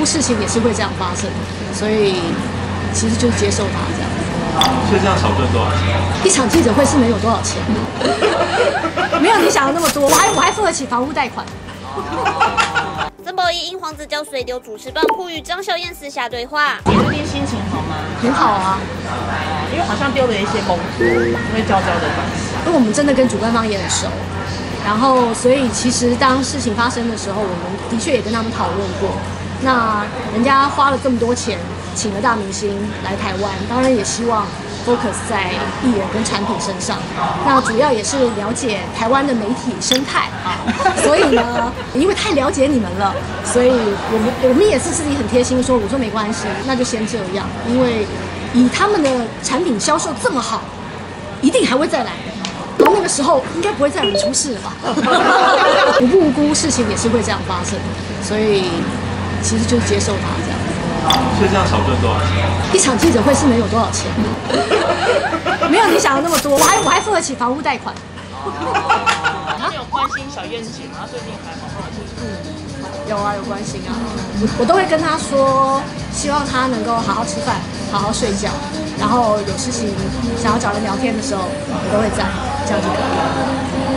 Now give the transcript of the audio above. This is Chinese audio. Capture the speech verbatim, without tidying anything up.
事情也是会这样发生，所以其实就是接受它这样。 所以这样少赚多少钱？ 一场记者会是能有多少钱？没有你想的那么多，我还我还付得起房屋贷款。 曾宝仪因黄子佼随丢主持棒，呼吁张小燕私下对话。 你最近心情好吗？ 很好啊， 因为好像丢了一些工作，因为娇娇的关系。 因为我们真的跟主办方也很熟，然后所以其实当事情发生的时候，我们的确也跟他们讨论过。那人家花了这么多钱，请了大明星来台湾，当然也希望 focus 在艺人跟产品身上。那主要也是了解台湾的媒体生态啊，所以呢，因为太了解你们了，所以我们我们也是自己很贴心说，我说没关系，那就先这样，因为以他们的产品销售这么好，一定还会再来。然后那个时候应该不会再有人出事了吧？无不无辜事情也是会这样发生，所以其实就是接受它这样。 所以这样少赚多少钱？ 一场记者会是能有多少钱？没有你想的那么多，我还我还付得起房屋贷款。 你有关心小燕姐吗？最近还好吗？ 嗯，有啊，有关心啊。我我都会跟她说，希望她能够好好吃饭，好好睡觉，然后有事情想要找人聊天的时候，我都会在，这样就可以了。